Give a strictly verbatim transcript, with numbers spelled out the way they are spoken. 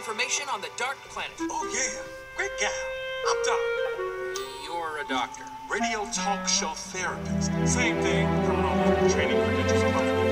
information on the Dark Planet. Oh, yeah. Great gal. I'm Doc. You're a doctor. Radio talk show therapist. Same thing. Criminal training credentials.